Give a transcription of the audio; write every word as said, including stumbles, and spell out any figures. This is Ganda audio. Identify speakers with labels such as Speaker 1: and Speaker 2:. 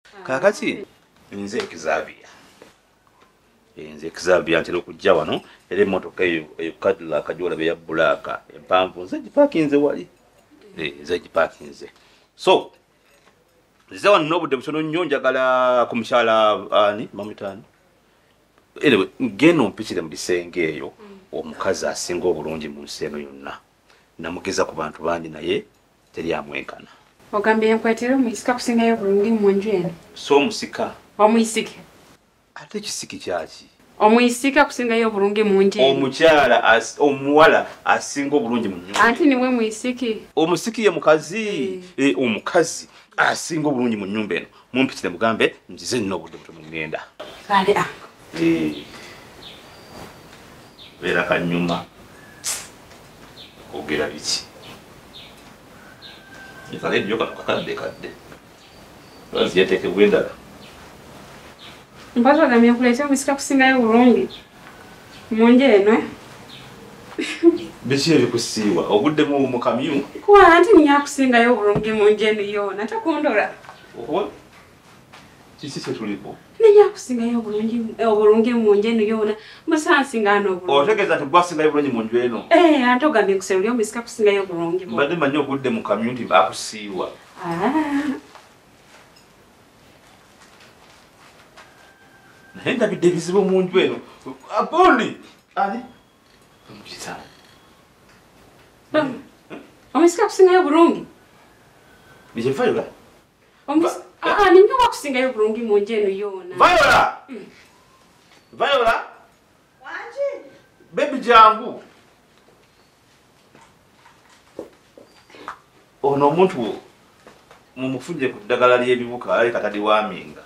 Speaker 1: kakati nze ekizabia nze ekizabia ntera okujja wano era emmotoka eyo Cadillac kajola be ya black empanvu nze gipakinze wali nze gipakinze so nze wano n'obudde butono nnyo njagala ku mukyala ani mamutani anyway ngeno mpitire mu bisenge eyo omukazi asinga obulungi mu nsi eno yonna namugeza ku bantu bangi naye teri amwenkana
Speaker 2: ogambye nkwetera omuyisika kusingayo bulungi mu nju eno
Speaker 1: so omusika
Speaker 2: omuyisike
Speaker 1: ate kisiki kyaki
Speaker 2: omuyisika kusingayo bulungi mu nju eno
Speaker 1: omukyala omuwala asinga obulungi mu nnyumba
Speaker 2: anti niwe muyisiki
Speaker 1: omusiki ye mukazi e omukazi asinga obulungi mu nnyumba eno mumpitire mugambe nzize nnyo obudde butono ngenda
Speaker 2: kale ah
Speaker 1: eh vera kanyuma ogera biki ikale ndio kakadde kadde bazi yateke bwendala
Speaker 2: mpazo gamye kuletea omuyisika kusingayo bulungi mu nju eno
Speaker 1: biki ebikusiiwa obudde mu mu kamyu
Speaker 2: kwa anti ninya kusingayo bulungi mu nju eno yona takondola
Speaker 1: oho kisi se tulipo
Speaker 2: ninya kusingayo bulungi obulungi mu nju eno yona musansingano bulungi
Speaker 1: otegeza nti bwasingayo bulungi mu nju eno
Speaker 2: eh anti ogambye kuserulya omuyisika kusingayo bulungi
Speaker 1: mbadde manyi obudde mu kamyu nti akusiiwa
Speaker 2: ah
Speaker 1: naye ndabidde ebizibu mu nju eno abondi ani omukisa
Speaker 2: omuyisika kusingayo bulungi
Speaker 1: bije Viola
Speaker 2: omuyisika ah ninyo wakusingayo bulungi mu nju eno yona
Speaker 1: Viola Viola
Speaker 3: Wanji
Speaker 1: baby jangu ono omuntu mumufunye ku ddagala ly'ebibuka ali katadi waminga